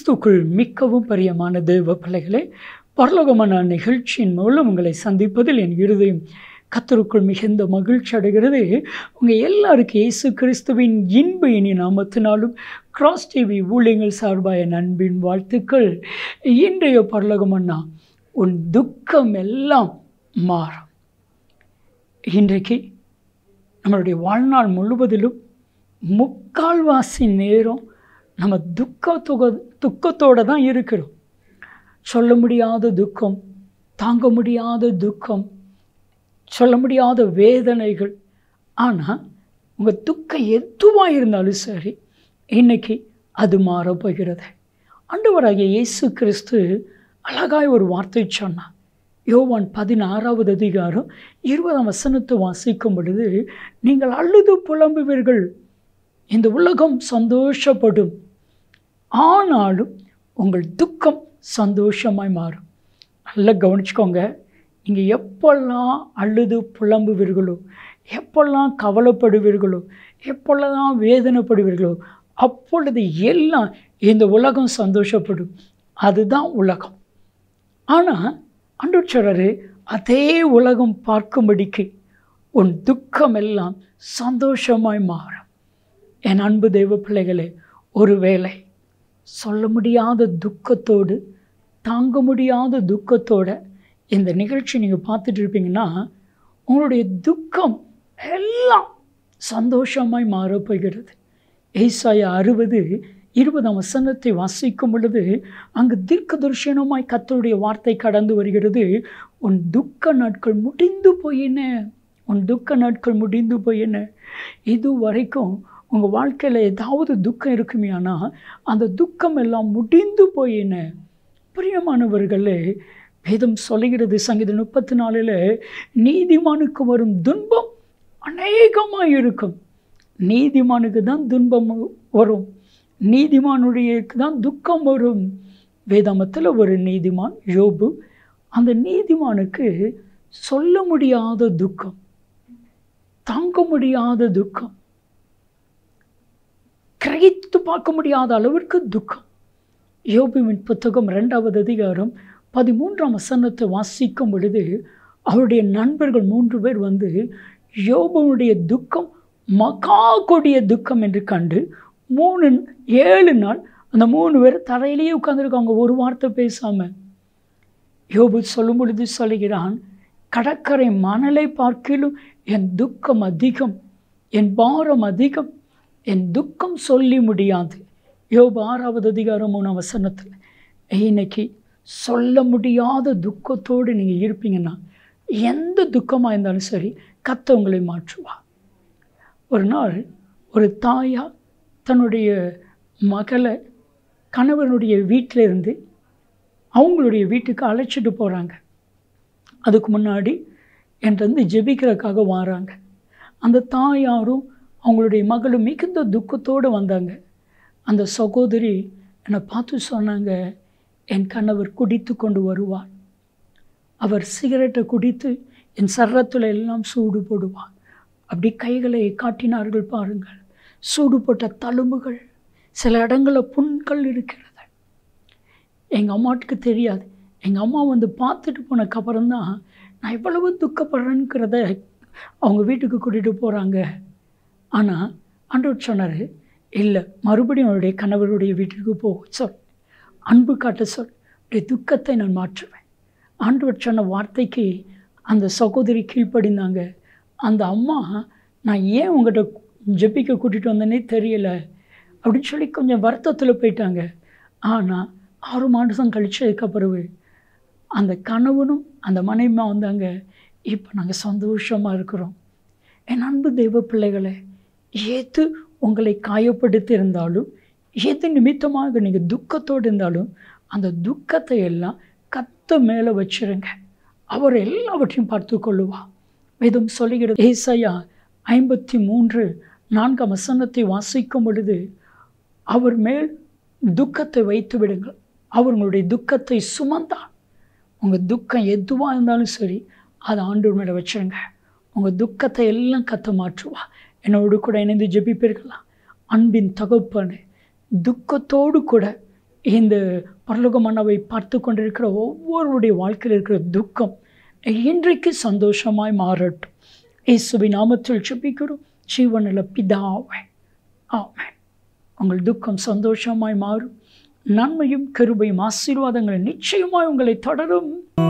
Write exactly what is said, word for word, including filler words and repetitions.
கிறிஸ்துக்குள் மிகவும் பிரியமான தேவ பிள்ளைகளே, பரலோகமான நிகழ்ச்சியின் மூலம் உங்களை சந்திப்பதில் என் இருதயம் கர்த்தருக்குள் மிகுந்த மகிழ்ச்சி அடைகிறது. உங்கள் எல்லாருக்கும் இயேசு கிறிஸ்துவின் இன்ப இனி நாமத்தினாலும் கிராஸ் டிவி ஊழியங்கள் சார்பாக என் அன்பின் வாழ்த்துக்கள். இன்றைய பரலோகமன்னா உன் துக்கம் எல்லாம் மாறும். இன்றைக்கு நம்மளுடைய வாழ்நாள் முழுவதிலும் முக்கால்வாசி நேரம் நம்ம துக்கத்தொக துக்கத்தோடு தான் இருக்கிறோம். சொல்ல முடியாத துக்கம், தாங்க முடியாத துக்கம், சொல்ல முடியாத வேதனைகள். ஆனால் உங்கள் துக்கம் எதுவாக இருந்தாலும் சரி, இன்னைக்கு அது மாறப்போகிறது. ஆண்டவராகிய இயேசு கிறிஸ்து அழகாய் ஒரு வார்த்தை சொன்னார். யோவான் பதினாறாவது அதிகாரம் இருபதாம் வசனத்தை வாசிக்கும் பொழுது, நீங்கள் அழுது புலம்புவீர்கள், இந்த உலகம் சந்தோஷப்படும், ஆனாலும் உங்கள் துக்கம் சந்தோஷமாய் மாறும். நல்லா கவனிச்சுக்கோங்க. நீங்கள் எப்பெல்லாம் அழுது புலம்புவீர்களோ, எப்பெல்லாம் கவலைப்படுவீர்களோ, எப்பொழுதான் வேதனைப்படுவீர்களோ, அப்பொழுது எல்லாம் இந்த உலகம் சந்தோஷப்படும். அதுதான் உலகம். ஆனால் ஆண்டவர் சொல்றாரு, அதே உலகம் பார்க்கும்படிக்கு உன் துக்கம் எல்லாம் சந்தோஷமாய் மாறும். என் அன்பு தெய்வ பிள்ளைகளே, ஒருவேளை சொல்ல முடியாத துக்கத்தோடு, தாங்க முடியாத துக்கத்தோடு இந்த நிகழ்ச்சி நீங்கள் பார்த்துட்டு இருப்பீங்கன்னா, உங்களுடைய துக்கம் எல்லாம் சந்தோஷமாய் மாறப்போகிறது. ஏசாயா அறுபது இருபதாம் வசனத்தை வாசிக்கும் பொழுது, அங்கு தீர்க்க தரிசனமாய் கர்த்தருடைய வார்த்தை கடந்து வருகிறது. உன் துக்க நாட்கள் முடிந்து போயின, உன் துக்க நாட்கள் முடிந்து போயின. இது வரைக்கும் உங்கள் வாழ்க்கையில் ஏதாவது துக்கம் இருக்குமே, ஆனால் அந்த துக்கம் எல்லாம் முடிந்து போயின. பிரியமானவர்களே, வேதம் சொல்லுகிறது சங்கீதம் முப்பத்தி நாலில், நீதிமானுக்கு வரும் துன்பம் அநேகமாக இருக்கும். நீதிமானுக்கு தான் துன்பம் வரும், நீதிமானுடையக்கு தான் துக்கம் வரும். வேதாமத்தில் ஒரு நீதிமான் யோபு, அந்த நீதிமானுக்கு சொல்ல முடியாத துக்கம், தாங்க முடியாத துக்கம், கிரகித்து பார்க்க முடியாத அளவிற்கு துக்கம். யோபுவின் புத்தகம் ரெண்டாவது அதிகாரம் பதிமூன்றாம் வசனத்தை வாசிக்கும் பொழுது, அவருடைய நண்பர்கள் மூன்று பேர் வந்து யோபுனுடைய துக்கம் மகா கொடிய துக்கம் என்று கண்டு மூணு ஏழு நாள் அந்த மூணு பேர் தரையிலேயே உட்காந்துருக்காங்க, ஒரு வார்த்தை பேசாமல். யோபு சொல்லும் பொழுது சொல்லுகிறான், கடற்கரை மணலை பார்க்கிலும் என் துக்கம் அதிகம், என் பாரம் அதிகம், என் துக்கம் சொல்லி முடியாது. யோபு ஆறாவது அதிகாரம் மூணாம் வசனத்தில். இன்னைக்கு சொல்ல முடியாத துக்கத்தோடு நீங்கள் இருப்பீங்கன்னா, எந்த துக்கமாக இருந்தாலும் சரி, கர்த்தர் உங்களை மாற்றுவா. ஒரு நாள் ஒரு தாயா தன்னுடைய மகளை கணவனுடைய வீட்டிலேருந்து அவங்களுடைய வீட்டுக்கு அழைச்சிட்டு போகிறாங்க. அதுக்கு முன்னாடி என்கிட்ட ஜெபிக்கிறதுக்காக வராங்க. அந்த தாயாரும் அவங்களுடைய மகளும் மிகுந்த துக்கத்தோடு வந்தாங்க. அந்த சகோதரி என்னை பார்த்து சொன்னாங்க, என் கணவர் குடித்து கொண்டு வருவார், அவர் சிகரெட்டை குடித்து என் சர்ரத்தில் எல்லாம் சூடு போடுவார். அப்படி கைகளை காட்டினார்கள் பாருங்கள். சூடு போட்ட தழும்புகள், சில இடங்களில் புண்கள் இருக்கிறது. எங்கள் அம்மாட்டுக்கு தெரியாது. எங்கள் அம்மா வந்து பார்த்துட்டு போனதுக்கப்புறம்தான் நான் எவ்வளவு துக்கப்படுறேங்கிறத அவங்க வீட்டுக்கு கூட்டிகிட்டு போகிறாங்க. ஆனால் ஆண்டவர் சொன்னார், இல்லை, மறுபடியும் அவருடைய கணவருடைய வீட்டுக்கு போ சொல், அன்பு காட்ட சொல், அவருடைய துக்கத்தை நான் மாற்றுவேன். ஆண்டவர் சொன்ன வார்த்தைக்கு அந்த சகோதரி கீழ்ப்படிந்தாங்க. அந்த அம்மா, நான் ஏன் உங்கள்கிட்ட ஜெபிக்க கூட்டிகிட்டு வந்தேனே தெரியலை அப்படின்னு சொல்லி கொஞ்சம் வருத்தத்தில் போயிட்டாங்க. ஆனால் ஆறு மாதம் கழிச்சதுக்கு பிறகு அந்த கணவனும் அந்த மனைவிமா வந்தாங்க. இப்போ நாங்கள் சந்தோஷமாக இருக்கிறோம். என் அன்பு தெய்வ பிள்ளைகளை, எது உங்களை காயப்படுத்தி இருந்தாலும், எது நிமித்தமாக நீங்கள் துக்கத்தோடு இருந்தாலும், அந்த துக்கத்தை எல்லாம் கர்த்தர் மேலே வச்சிருங்க. அவர் எல்லாவற்றையும் பார்த்து கொள்ளுவா. வேதம் சொல்லுகிறது. ஏசாயா ஐம்பத்தி மூன்று நான்காம் வசனத்தை வாசிக்கும் பொழுது, அவர் மேல் துக்கத்தை வைத்து விடுங்கள், அவர்களுடைய துக்கத்தை சுமந்தார். உங்கள் துக்கம் எதுவாக இருந்தாலும் சரி, அதை ஆண்டவர் மேலே வச்சுருங்க. உங்கள் துக்கத்தை எல்லாம் கத்த மாற்றுவா. என்னோடு கூட இணைந்து ஜெபிப்பீர்களா? அன்பின் தகப்பனே, துக்கத்தோடு கூட இந்த பரலோக மன்னாவை பார்த்து கொண்டிருக்கிற ஒவ்வொருடைய வாழ்க்கையில் இருக்கிற துக்கம் இன்றைக்கு சந்தோஷமாய் மாறட்டும். இயேசுவின் நாமத்தில் ஜெபிக்கிறோம் ஜீவனுள்ள பிதாவே, ஆமென். உங்கள் துக்கம் சந்தோஷமாய் மாறும். நன்மையும் கிருபையும் ஆசீர்வாதங்கள் நிச்சயமாய் உங்களை தொடரும்.